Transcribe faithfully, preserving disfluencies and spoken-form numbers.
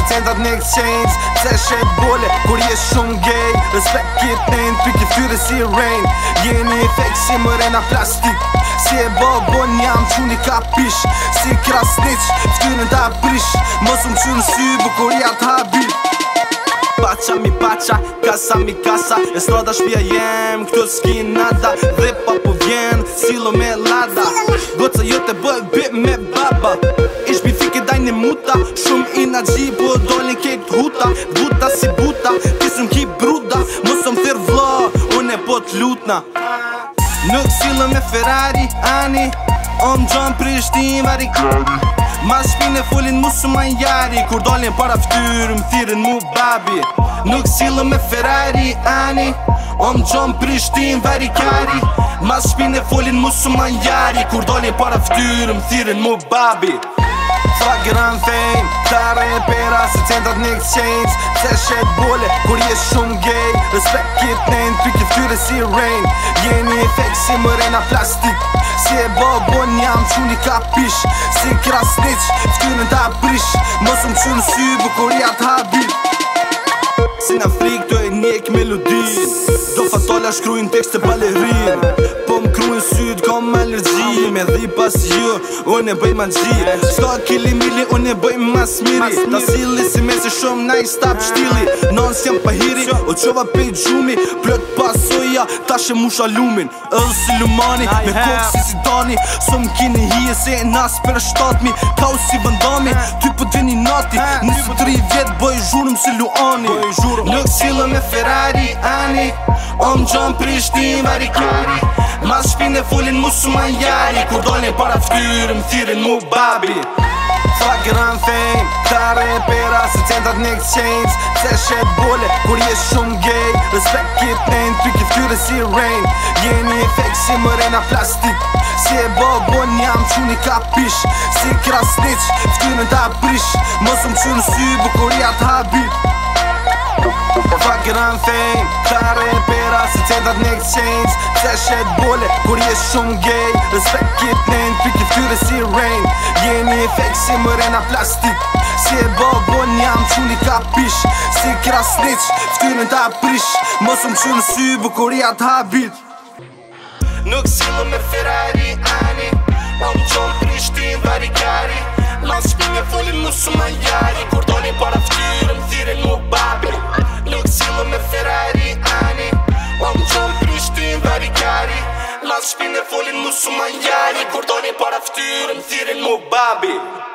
centrat në exchange. Se shet bole, kur je shumë gay. Respekt kit nejn, ty ki fyre si rain. Jeni efekt si mërena plastik. Si e babon jam quni ka pish. Si krasnic, ftyrën ta prish. Mos më qënë sy, bukuria t'habit. Pacha mi pacha, casa mi casa. Estrada shpia jem, këto s'ki nada. Dhe pa po vjen, silo me lada. Goca jo te bëj bit me baba. Ish bifike daj një muta. Shumë energy po dolin kejt huta. Buta si buta, kisëm ki bruda. Mosëm thir vla, une po t'lutna. Nuk silo me Ferrari, ani. Om John Prishtin varikari. Mas shpine folin musuman jari. Kur dolin para ftyrë m'thirin mu babi. Nuk silo me Ferrari, ani. Om John Prishtin varikari. Mas shpine folin musuman jari. Kur dolin para ftyrë m'thirin mu babi. Fuck gran fame, ta repera si centrat në exchange. Se shet bole, kur je shumë gay. Respekt kit nejn, ty ki ftyre si rain. Jeni efekt si mërena plastik. Si e babon jam quni ka pish. Si krasnic, ftyrën ta prish. Mos më qënë sy, bukuria t'habit. Si në frik të e njek melodin. Do fatolla shkrujnë tekste balerin. Po më krujnë syt, kom allergji. Me dhi pas ju, unë e bëj magji. Ska kili mili, unë e bëj mas miri. Ta sili si me si shumë na i stap shtili. Non s'jam pahiri, o qova pej gjumi. Plët pasoja, ta she musha lumin. Edhe si lumani, me kokë si si dani. So më kini hije se nas për shtatmi. Ka u si vëndami, ty po t'vini nati. Nisë tri vjet, bëj zhurëm si luani. Nuk silo me Ferrari, ani. Om John Prishtin varikari. Mas shpine folin musuman jari. Kur dolin para ftyrë m'thirin mu babi. Fuck gran fame, ta repera si centrat në exchange. Se shet bole, kur je shumë gay. Respekt kit nejn, ty ki ftyre si rain. Jeni efekt si mërena plastik. Si e babon jam quni ka pish. Si krasnic, ftyrën ta prish. Mos më qënë sy, bukuria t'habit. Fuck gran fame, ta repera si centrat në exchange. Se shet bole, kur je shumë gay. Respekt kit nejn, ty ki ftyre si rain. Jeni efekt si mërena plastik. Si e babon jam quni ka pish. Si krasnic, ftyrën ta prish. Mos më qënë sy, bukuria t'habit. Nuk silo me Ferrari, ani. Om John Prishtin varikari. Mas shpine folin musuman jari. Kur dolin para ftyrë m'thirin mu babi. Nuk silo me Ferrari, ani. Om John Prishtin varikari. Mas shpine folin musuman jari. Kur dolin para ftyrë m'thirin mu babi.